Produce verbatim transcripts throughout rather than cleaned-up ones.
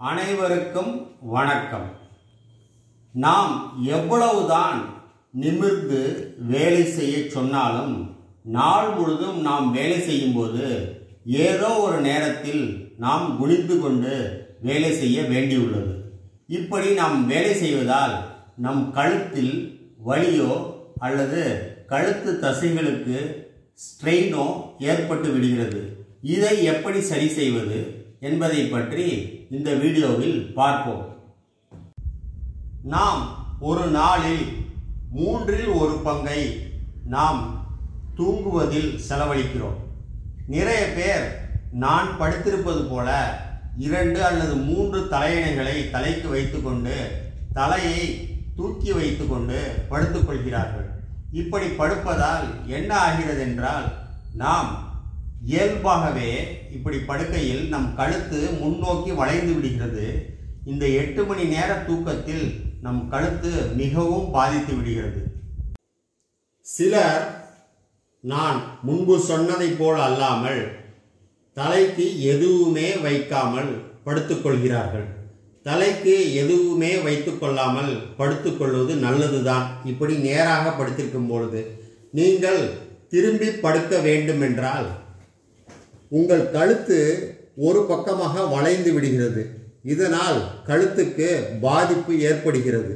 அனைவருக்கும் வணக்கம். நாம் எவ்வளவுதான் நிமிர்ந்து வேலை செய்ய சொன்னாலும் நாள் முழுதும் நாம் வேலை செய்யும்போது ஏதோ ஒரு நேரத்தில் நாம் குனிந்து கொண்டு வேலை செய்ய வேண்டியுள்ளது. இப்படி நாம் வேலை செய்வதால் நம் கழுத்தில் வலியோ அல்லது கழுத்து தசைகளுக்கு ஸ்ட்ரெயினோ ஏற்பட்டு விடுகிறது. இதை எப்படி சரி செய்வது என்பதை பற்றி இந்த வீடியோவில் பார்ப்போம். நாம் ஒரு நாளில் மூன்றில் ஒரு பங்கை நாம் தூங்குவதில் செலவழிக்கிறோம். நிறைய பேர் நான் படுத்திருப்பது போல இரண்டு அல்லது மூன்று தலையணைகளை தலைக்கு வைத்துக்கொண்டு தலையை தூக்கி வைத்துக்கொண்டு படுத்துக் கொள்கிறார்கள். இப்படி படுப்பதால் என்ன ஆகிறது என்றால், நாம் இயல்பாகவே இப்படி படுக்கையில் நம் கழுத்து முன்னோக்கி வளைந்து விடுகிறது. இந்த எட்டு மணி நேர தூக்கத்தில் நம் கழுத்து மிகவும் பாதித்து விடுகிறது. சிலர் நான் முன்பு சொன்னதை போல் அல்லாமல் தலைக்கு எதுவுமே வைக்காமல் படுத்துக்கொள்கிறார்கள். தலைக்கு எதுவுமே வைத்து கொள்ளாமல் படுத்துக்கொள்வது நல்லதுதான். இப்படி நேராக படுத்திருக்கும் பொழுது நீங்கள் திரும்பி படுக்க வேண்டும் என்றால் உங்கள் கழுத்து ஒரு பக்கமாக வளைந்து விடுகிறது. இதனால் கழுத்துக்கு பாதிப்பு ஏற்படுகிறது.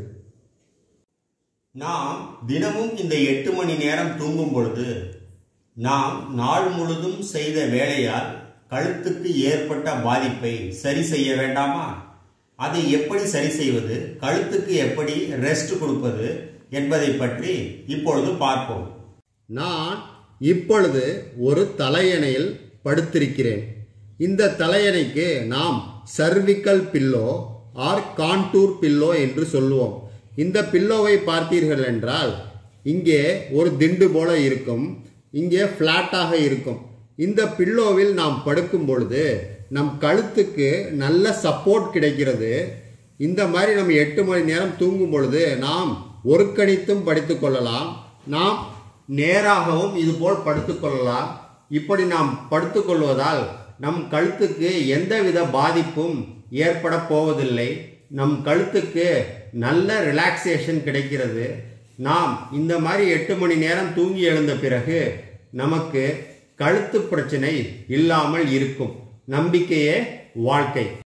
நாம் தினமும் இந்த எட்டு மணி நேரம் தூங்கும் பொழுது நாம் நாள் முழுதும் செய்த வேலையால் கழுத்துக்கு ஏற்பட்ட பாதிப்பை சரி செய்ய வேண்டாமா? அதை எப்படி சரி செய்வது, கழுத்துக்கு எப்படி ரெஸ்ட் கொடுப்பது என்பதை பற்றி இப்பொழுது பார்ப்போம். நான் இப்பொழுது ஒரு தலையணையில் படுத்திருக்கிறேன். இந்த தலையணைக்கு நாம் cervical pillow or contour pillow என்று சொல்லுவோம். இந்த பில்லோவை பார்த்தீர்கள் என்றால் இங்கே ஒரு திண்டு போல இருக்கும், இங்கே ஃப்ளாட்டாக இருக்கும். இந்த பில்லோவில் நாம் படுக்கும் பொழுது நம் கழுத்துக்கு நல்ல சப்போர்ட் கிடைக்கிறது. இந்த மாதிரி நம்ம எட்டு மணி நேரம் தூங்கும் பொழுது நாம் ஒருக்கணித்தும் படுத்துக் கொள்ளலாம், நாம் நேராகவும் இதுபோல் படுத்துக்கொள்ளலாம். இப்படி நாம் படுத்துக்கொள்வதால் நம் கழுத்துக்கு எந்தவித பாதிப்பும் ஏற்பட போவதில்லை. நம் கழுத்துக்கு நல்ல ரிலாக்ஸேஷன் கிடைக்கிறது. நாம் இந்த மாதிரி எட்டு மணி நேரம் தூங்கி எழுந்த பிறகு நமக்கு கழுத்து பிரச்சனை இல்லாமல் இருக்கும். நம்பிக்கையே வாழ்க்கை.